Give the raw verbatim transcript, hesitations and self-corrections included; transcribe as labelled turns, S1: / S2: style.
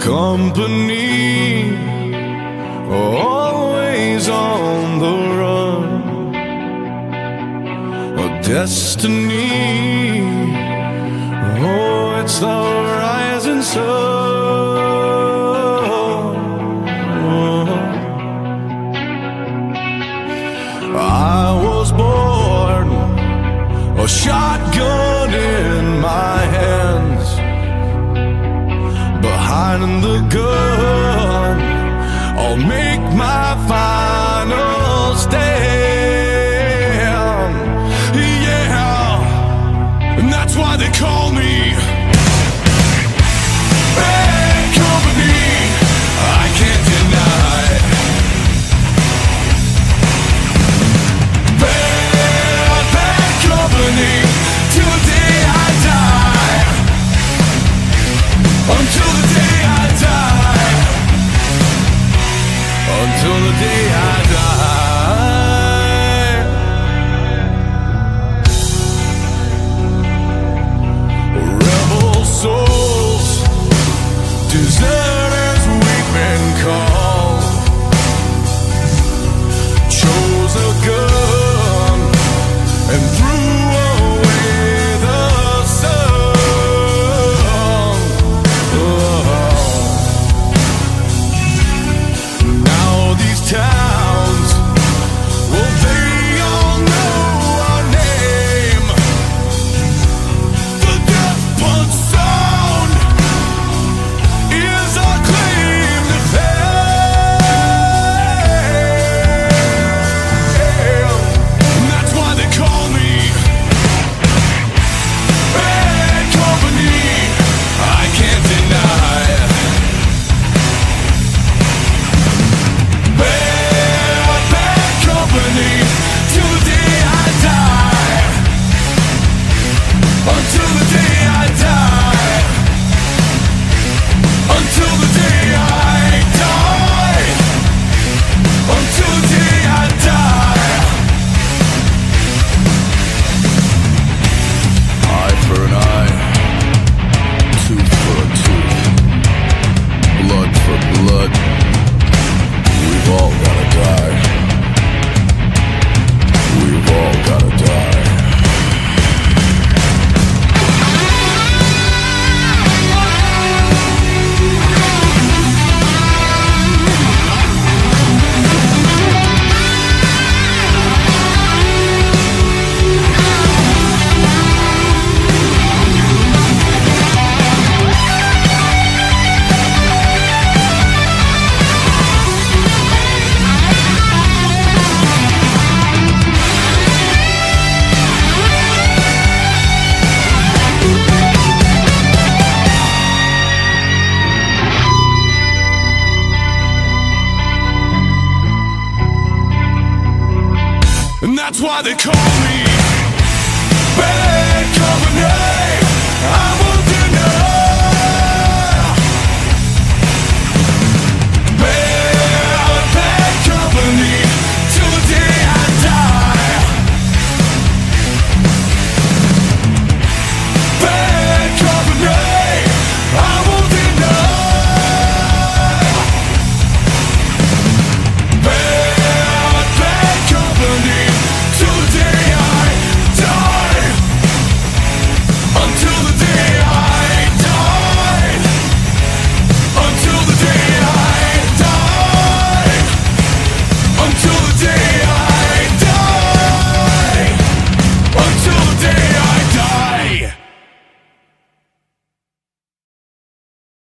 S1: company, always on the run. A destiny, oh, it's the rising sun. I was born, a shotgun in my hands. Behind the gun, I'll make my final stand. Yeah, and that's why they call me Bad Company. I can't deny Bad, bad company till the day I die. Until the day I die. Until the day I die. Rebel souls, deserters we've been called. Chose a gun and threw away the sun. Now these towns, well, they all know our name. The death punch sound is our claim to fame. And that's why they call me Bad Company. I can't deny Bad, bad company till the day I die. Until the day I die. Until the day I die. Until the day I die. Eye for an eye, tooth for a tooth, blood for blood. We've all gotta die. We've all gotta die. And that's why they call me Bad Company. I